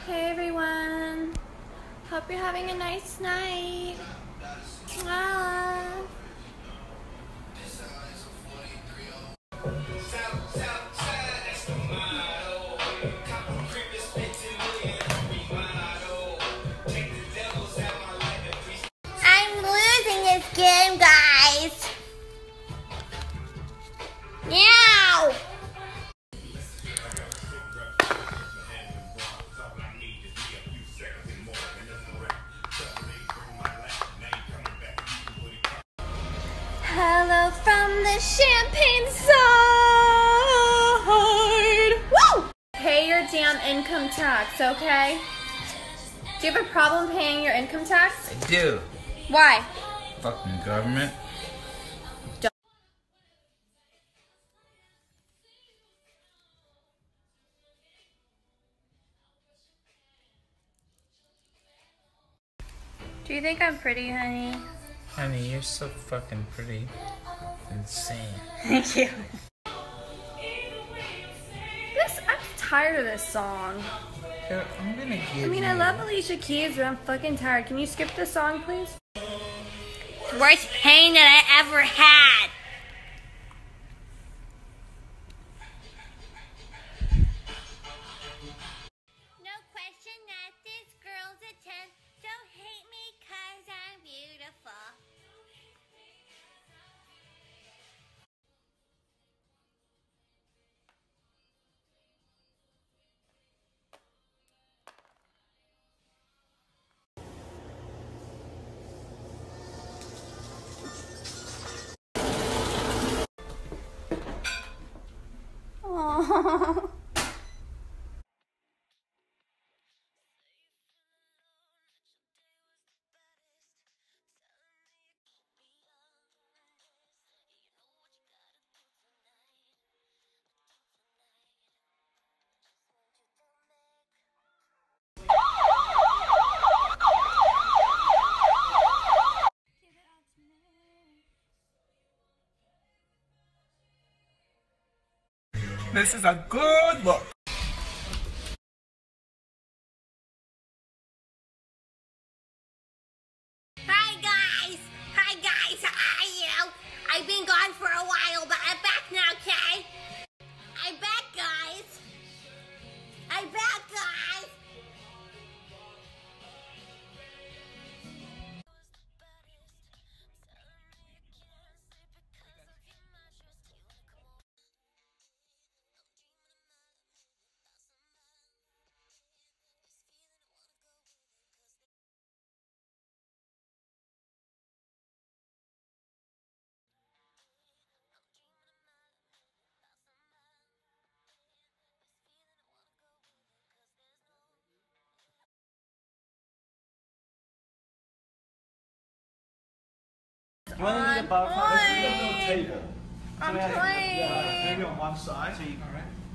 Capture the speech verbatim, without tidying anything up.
Hey everyone, hope you're having a nice night. Mwah. I'm losing this game, guys. Meow. Hello from the Champagne side. Woo! Pay your damn income tax, okay? Do you have a problem paying your income tax? I do. Why? Fucking government. Don't. Do you think I'm pretty, honey? Honey, you're so fucking pretty. Insane. Thank you. This, I'm tired of this song. Here, I'm gonna give I mean, you... I love Alicia Keys, but I'm fucking tired. Can you skip this song, please? Worst pain that I ever had. No question that this girl's a ten. Don't hate me 'cause I'm beautiful. Aww. This is a good look. Hi guys! Hi guys! Hi you! I've been gone for a while, but I'm back now, okay? I'm back, guys! I'm back, guys! You want to need a bar On Let's do a little table. I'm So we have- playing. Yeah, maybe on one side. So you, all right.